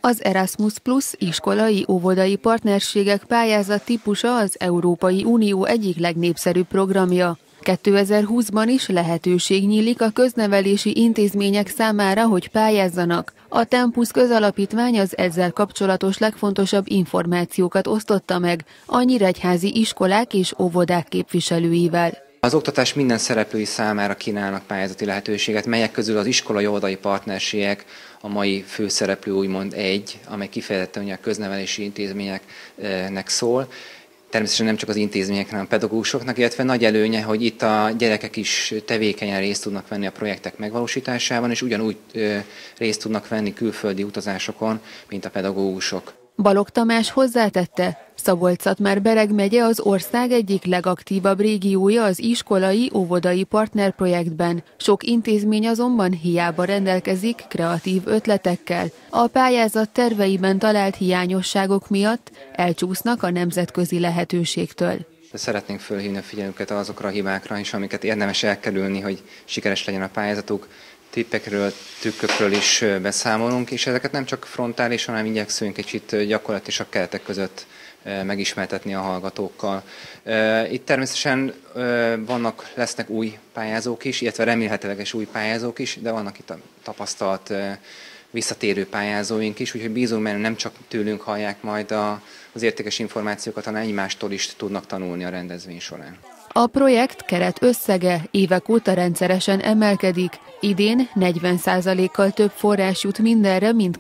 Az Erasmus Plus iskolai-óvodai partnerségek pályázat típusa az Európai Unió egyik legnépszerűbb programja. 2020-ban is lehetőség nyílik a köznevelési intézmények számára, hogy pályázzanak. A Tempus közalapítvány az ezzel kapcsolatos legfontosabb információkat osztotta meg a nyíregyházi iskolák és óvodák képviselőivel. Az oktatás minden szereplői számára kínálnak pályázati lehetőséget, melyek közül az iskolai-óvodai partnerségek a mai főszereplő úgymond amely kifejezetten a köznevelési intézményeknek szól. Természetesen nem csak az intézmények, hanem a pedagógusoknak, illetve nagy előnye, hogy itt a gyerekek is tevékenyen részt tudnak venni a projektek megvalósításában, és ugyanúgy részt tudnak venni külföldi utazásokon, mint a pedagógusok. Balogh Tamás hozzátette, Szabolcs-Szatmár-Bereg megye az ország egyik legaktívabb régiója az iskolai-óvodai partnerprojektben. Sok intézmény azonban hiába rendelkezik kreatív ötletekkel. A pályázat terveiben talált hiányosságok miatt elcsúsznak a nemzetközi lehetőségtől. Szeretnénk fölhívni a figyelmüket azokra a hibákra is, amiket érdemes elkerülni, hogy sikeres legyen a pályázatuk. Tippekről, trükkökről is beszámolunk, és ezeket nem csak frontális, hanem igyekszünk kicsit gyakorlatilag keretek között megismertetni a hallgatókkal. Itt természetesen lesznek új pályázók is, illetve remélhetőleges új pályázók is, de vannak itt a tapasztalt visszatérő pályázóink is, úgyhogy bízunk benne, nem csak tőlünk hallják majd az értékes információkat, hanem egymástól is tudnak tanulni a rendezvény során. A projekt keret összege évek óta rendszeresen emelkedik. Idén 40%-kal több forrás jut mindenre, mint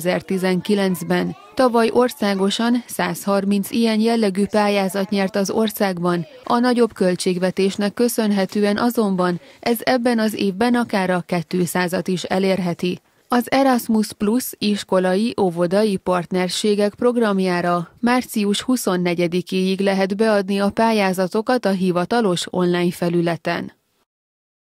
2019-ben. Tavaly országosan 130 ilyen jellegű pályázat nyert az országban. A nagyobb költségvetésnek köszönhetően azonban ez ebben az évben akár a 200-at is elérheti. Az Erasmus Plus iskolai-óvodai partnerségek programjára március 24-éig lehet beadni a pályázatokat a hivatalos online felületen.